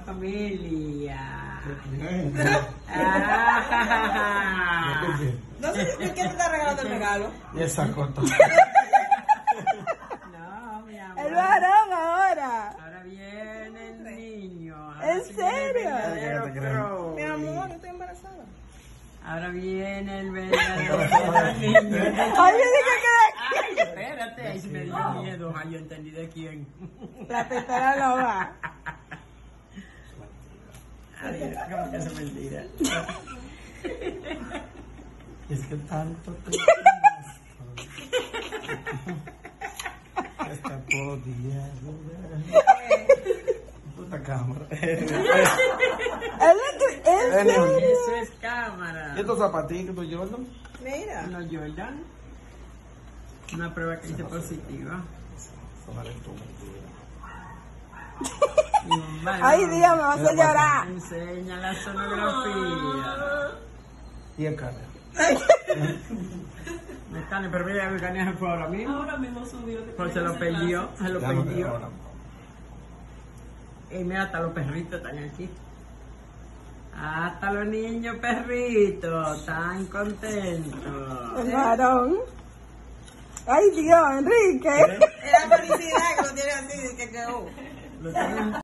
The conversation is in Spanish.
familia. No sé por qué te está regalando el regalo. Y esa corta. No, mi amor. El varón ahora. Ahora viene el niño. ¿En serio? Mi amor, estoy embarazada. Ahora viene el verdadero niño. Ay, yo dije Ay, espérate, ahí se me dio miedo. Ay, yo entendí de quién. que la tetera no va. Ay, ¿cómo que es mentira? Es que tanto te esta podía puta cámara. Eso es cámara. ¿Y estos zapatitos tú Jordan? Mira. No, Jordan. Una prueba que hice positiva. Ay, Dios, me vas a llorar. Enseña la sonografía. Y el carro. Me están, pero mira, el canal se fue ahora mismo. Ahora mismo subió. Pues se lo perdió, Y mira, hasta los perritos están aquí. Hasta los niños perritos, tan contentos. El varón. Ay, Dios, Enrique. Es la felicidad que lo tiene así, que quedó. Lo tienen